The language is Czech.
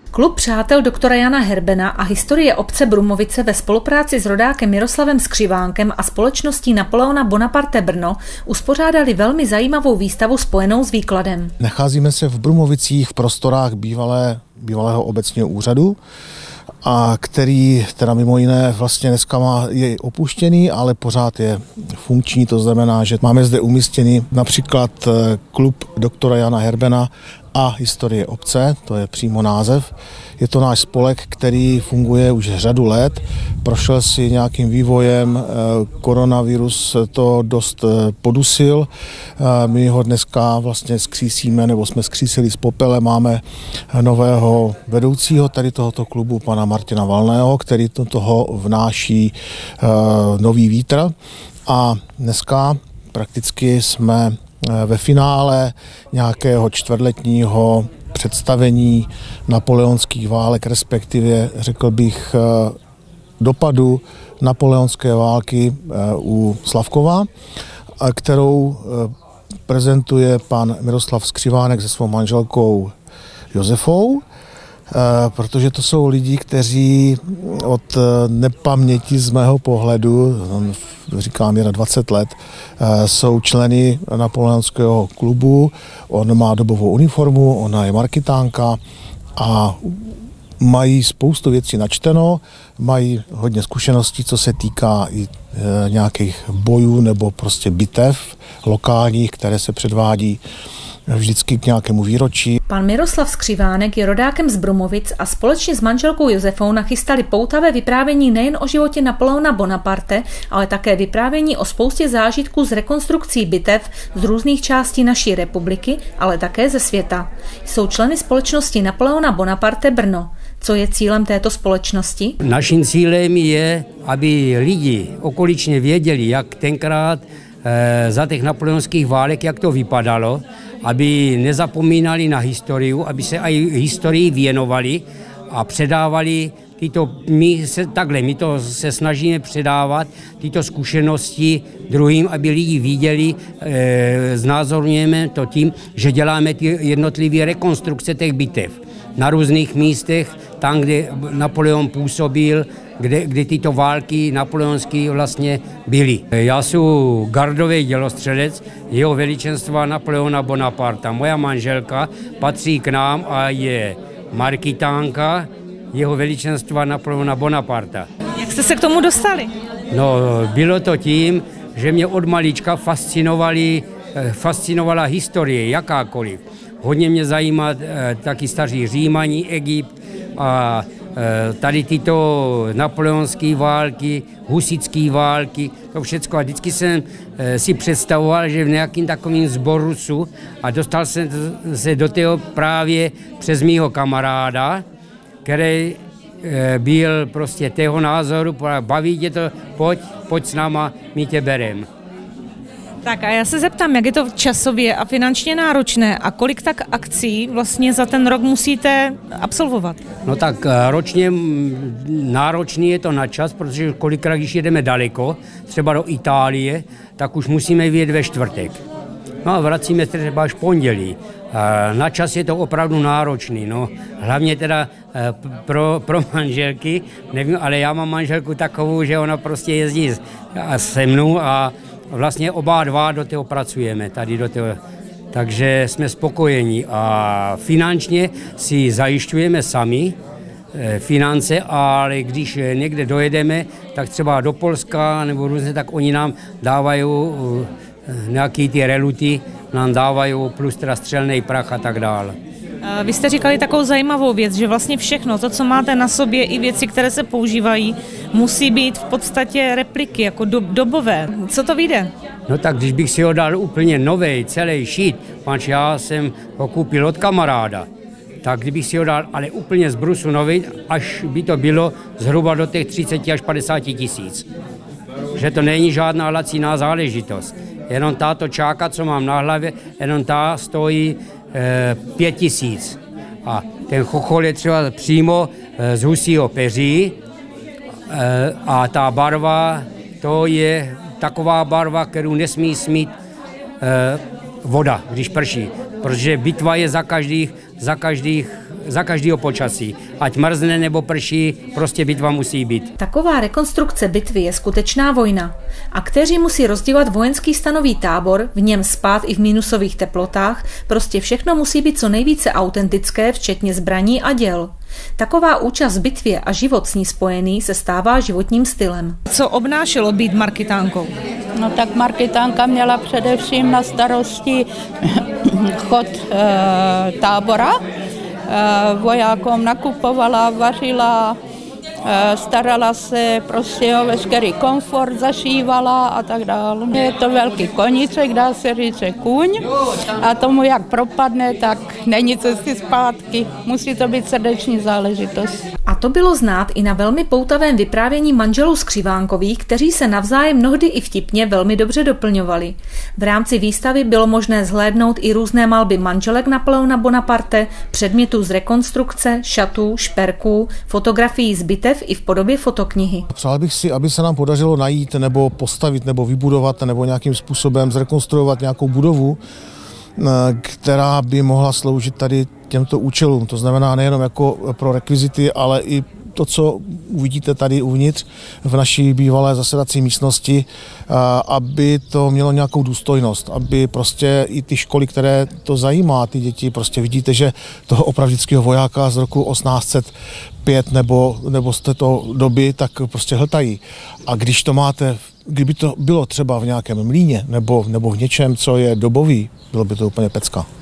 Klub přátel doktora Jana Herbena a historie obce Brumovice ve spolupráci s rodákem Miroslavem Skřivánkem a společností Napoleona Bonaparte Brno uspořádali velmi zajímavou výstavu spojenou s výkladem. Nacházíme se v Brumovicích v prostorách bývalého obecního úřadu, a který teda mimo jiné vlastně dneska je opuštěný, ale pořád je funkční, to znamená, že máme zde umístěný například klub doktora Jana Herbena a historie obce, to je přímo název. Je to náš spolek, který funguje už řadu let, prošel si nějakým vývojem, koronavirus to dost podusil. My ho dneska vlastně skřísíme, nebo jsme skřísili z popele, máme nového vedoucího tady tohoto klubu, pana Martina Valného, který do toho vnáší nový vítr. A dneska prakticky jsme ve finále nějakého čtvrtletního představení napoleonských válek, respektive řekl bych dopadu napoleonské války u Slavkova, kterou prezentuje pan Miroslav Skřivánek se svou manželkou Josefou, protože to jsou lidi, kteří od nepaměti z mého pohledu, říkám 21 let, jsou členy napoleonského klubu. On má dobovou uniformu, ona je markitánka a mají spoustu věcí načteno, mají hodně zkušeností, co se týká i nějakých bojů nebo prostě bitev lokálních, které se předvádí vždycky k nějakému výročí. Pan Miroslav Skřivánek je rodákem z Brumovic a společně s manželkou Josefou nachystali poutavé vyprávění nejen o životě Napoleona Bonaparte, ale také vyprávění o spoustě zážitků z rekonstrukcí bitev z různých částí naší republiky, ale také ze světa. Jsou členy společnosti Napoleona Bonaparte Brno. Co je cílem této společnosti? Naším cílem je, aby lidi okoličně věděli, jak tenkrát za těch napoleonských válek, jak to vypadalo, aby nezapomínali na historii, aby se i historii věnovali a předávali my to se snažíme předávat tyto zkušenosti druhým, aby lidi viděli, znázorňujeme to tím, že děláme ty jednotlivé rekonstrukce těch bitev na různých místech, tam, kde Napoleon působil, kde tyto války napoleonské vlastně byly. Já jsem gardový dělostřelec jeho veličenstva Napoleona Bonaparta. Moja manželka patří k nám a je markitánka jeho veličenstva Napoleona Bonaparta. Jak jste se k tomu dostali? No, bylo to tím, že mě od malička fascinovala historie, jakákoliv. Hodně mě zajímá taky staří Římani, Egypt a tady tyto napoleonské války, husitské války, to všecko. A vždycky jsem si představoval, že v nějakým takovým sboru jsou a dostal jsem se do toho právě přes mýho kamaráda, který byl prostě tého názoru, baví tě to, pojď s náma, my tě berem. Tak a já se zeptám, jak je to časově a finančně náročné a kolik tak akcí vlastně za ten rok musíte absolvovat? No tak ročně náročný je to na čas, protože kolikrát, když jedeme daleko, třeba do Itálie, tak už musíme vyjet ve čtvrtek. No a vracíme se třeba až pondělí. Na čas je to opravdu náročný, no. Hlavně teda pro manželky, nevím, ale já mám manželku takovou, že ona prostě jezdí se mnou a vlastně oba dva do toho pracujeme, tady do toho, takže jsme spokojení a finančně si zajišťujeme sami finance, ale když někde dojedeme, tak třeba do Polska nebo různě, tak oni nám dávají nějaký ty reluty, nám dávají plus teda střelný prach a tak dále. Vy jste říkali takovou zajímavou věc, že vlastně všechno, to, co máte na sobě, i věci, které se používají, musí být v podstatě repliky, jako dobové. Co to vyjde? No tak když bych si ho dal úplně novej, celý šít, panč já jsem ho koupil od kamaráda, tak kdybych si ho dal ale úplně z brusu novej, až by to bylo zhruba do těch 30 až 50 tisíc. Že to není žádná laciná záležitost. Jenom tato čáka, co mám na hlavě, jenom ta stojí 5 tisíc. A ten chochol je třeba přímo z husího peří a ta barva, to je taková barva, kterou nesmí smít voda, když prší. protože bitva je za každého počasí. Ať mrzne nebo prší, prostě bitva musí být. Taková rekonstrukce bitvy je skutečná vojna. Aktéři musí rozdělat vojenský stanový tábor, v něm spát i v minusových teplotách, prostě všechno musí být co nejvíce autentické, včetně zbraní a děl. Taková účast v bitvě a život s ní spojený se stává životním stylem. Co obnášelo být marketánkou? No tak marketánka měla především na starosti chod tábora. Vojákům nakupovala, vařila, starala se prostě o veškerý komfort, zašívala a tak dále. Je to velký koníček, dá se říct, že kůň, a tomu jak propadne, tak není cesty zpátky. Musí to být srdeční záležitost. A to bylo znát i na velmi poutavém vyprávění manželů Skřivánkových, kteří se navzájem mnohdy i vtipně velmi dobře doplňovali. V rámci výstavy bylo možné zhlédnout i různé malby manželek Napoleona Bonaparte, předmětů z rekonstrukce, šatů, šperků, fotografií z bitev i v podobě fotoknihy. Přál bych si, aby se nám podařilo najít nebo postavit nebo vybudovat nebo nějakým způsobem zrekonstruovat nějakou budovu, která by mohla sloužit tady těmto účelům. To znamená nejenom jako pro rekvizity, ale i to, co uvidíte tady uvnitř v naší bývalé zasedací místnosti, aby to mělo nějakou důstojnost, aby prostě i ty školy, které to zajímá, ty děti, prostě vidíte, že toho opravdického vojáka z roku 1805 nebo z této doby, tak prostě hltají. A když to máte, kdyby to bylo třeba v nějakém mlýně nebo v něčem, co je dobový, bylo by to úplně pecka.